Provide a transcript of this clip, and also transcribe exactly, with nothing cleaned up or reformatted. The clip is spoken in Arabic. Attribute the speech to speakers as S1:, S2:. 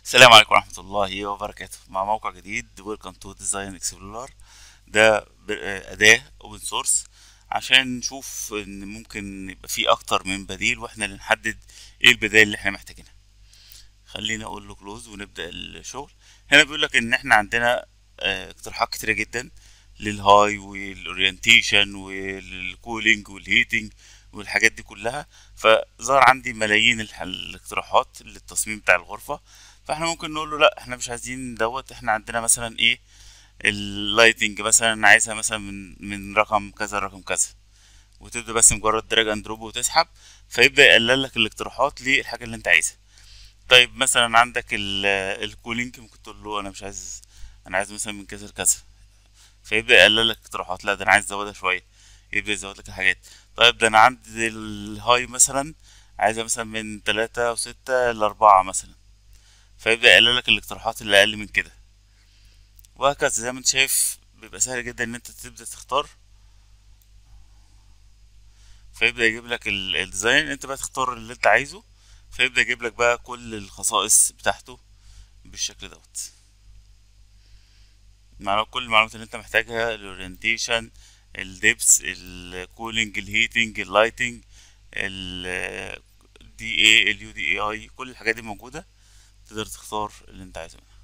S1: السلام عليكم ورحمة الله وبركاته. مع موقع جديد ويلكم تو ديزاين اكسبلورر. ده ب- آه، أداة اوبن سورس عشان نشوف ان ممكن يبقى في اكتر من بديل واحنا اللي نحدد ايه البدائل اللي احنا محتاجينها. خلينا اقول له كلوز ونبدأ الشغل. هنا بيقول لك ان احنا عندنا آه، اقتراحات كتيرة جدا للهاي والاورينتيشن والكولينج والهيتنج والحاجات دي كلها. فظهر عندي ملايين الح- الاقتراحات للتصميم بتاع الغرفة. فاحنا ممكن نقول له لا، احنا مش عايزين دوت، احنا عندنا مثلا ايه، اللايتنج مثلا عايزها مثلا من من رقم كذا رقم كذا، وتبدأ بس مجرد دراج اند دروب وتسحب، فيبدأ يقلل لك الاقتراحات للحاجة اللي انت عايزها. طيب مثلا عندك الكولينج، ممكن تقول له انا مش عايز، انا عايز مثلا من كذا لكذا، فيبدأ يقلل لك اقتراحات. لا، ده انا عايز ازودها شوية، يبدأ يزود لك الحاجات. طيب ده انا عندي الهاي مثلا عايزها مثلا من تلاتة وستة لأربعة مثلا، فيبدأ يقلل لك الاقتراحات اللي أقل من كده. وهكذا زي ما انت شايف، بيبقى سهل جدا ان انت تبدأ تختار، فيبدأ يجيب لك ال- الديزاين، انت بقى تختار اللي انت عايزه، فيبدأ يجيب لك بقى كل الخصائص بتاعته بالشكل دوت، مع كل المعلومات اللي انت محتاجها: الاورينتيشن، الدبس، الكولينج، الهيتنج، اللايتنج، ال دي اي اليو دي اي اي، كل الحاجات دي موجودة. تقدر تختار اللي انت عايزه.